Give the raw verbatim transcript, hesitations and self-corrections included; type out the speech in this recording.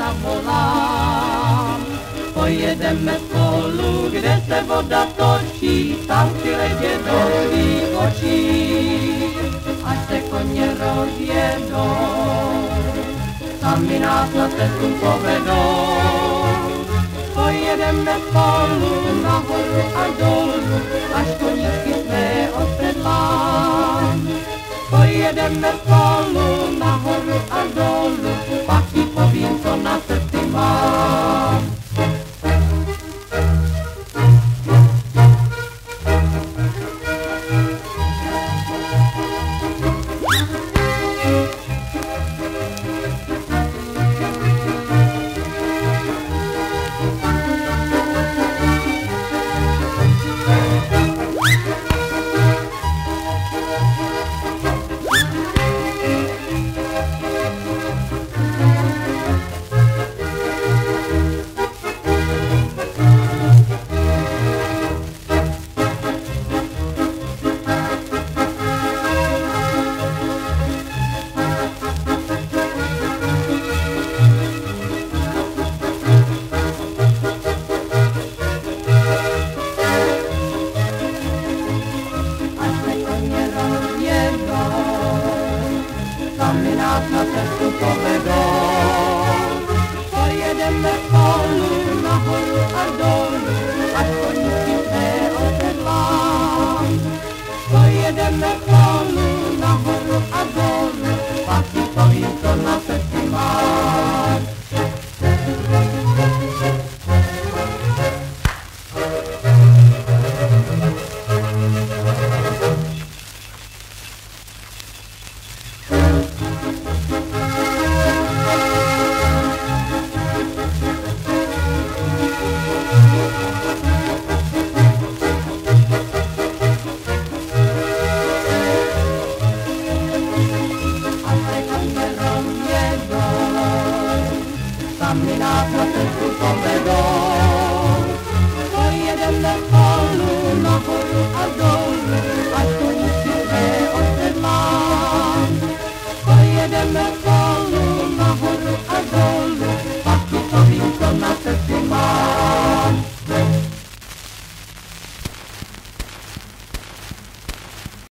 zavolám. Pojedeme spolu, kde se voda točí, tam při ledě do tvých očí. Až se koně rozjedou, sami nás na cestu povedou. Pojedeme spolu nahoru a dolů, až koníčky své odsedlám. Pojedeme spolu nahoru a dolů, pak ti povím, co na srdci mám. Sami nás na cestu povedou. Pojedeme spolu nahoru a dolů, až koníčky své odsedlám. Pojedeme spolu nahoru a dolů, pak ti povím, co na srdci mám. Sami nás na cestu povedou. Pojedeme spolu nahoru a dolů, až koníčky své odsedlám. Pojedeme spolu